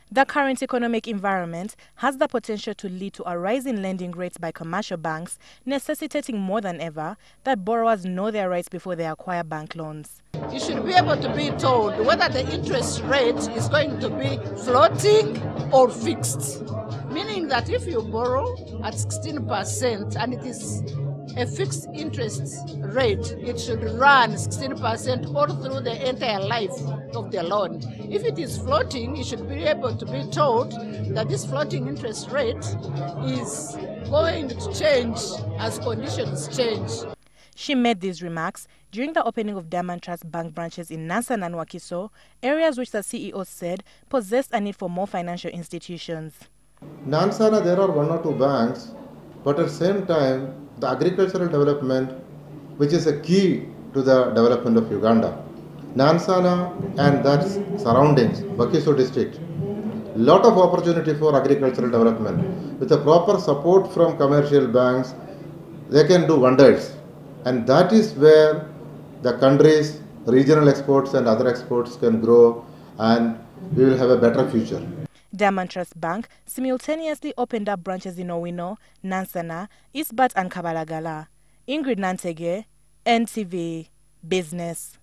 The current economic environment has the potential to lead to a rise in lending rates by commercial banks, necessitating more than ever that borrowers know their rights before they acquire bank loans. You should be able to be told whether the interest rate is going to be floating or fixed. Meaning that if you borrow at 16% and it is a fixed interest rate, it should run 16% all through the entire life of the loan. If it is floating, you should be able to be told that this floating interest rate is going to change as conditions change. She made these remarks during the opening of Diamond Trust Bank branches in Nansana and Wakiso, areas which the CEO said possessed a need for more financial institutions. Nansana, there are one or two banks, but at the same time, the agricultural development, which is a key to the development of Uganda. Nansana and that surroundings, Wakiso district, lot of opportunity for agricultural development. With the proper support from commercial banks, they can do wonders. And that is where the country's regional exports and other exports can grow, and we will have a better future. Diamond Trust Bank simultaneously opened up branches in Owino, Nansana, Eastbat and Kabalagala. Ingrid Nantege, NTV Business.